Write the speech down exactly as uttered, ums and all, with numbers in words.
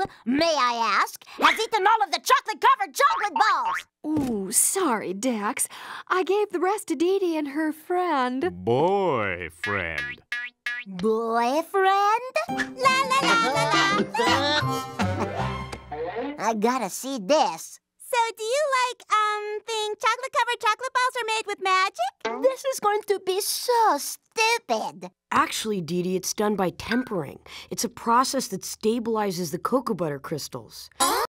may I ask, has eaten all of the chocolate-covered chocolate balls? Ooh, sorry, Dex. I gave the rest to Dee Dee and her friend. Boyfriend. Boyfriend? La la la la la. I gotta see this. So do you, like, um, think chocolate-covered chocolate balls are made with magic? This is going to be so stupid. Actually, Dee Dee, it's done by tempering. It's a process that stabilizes the cocoa butter crystals.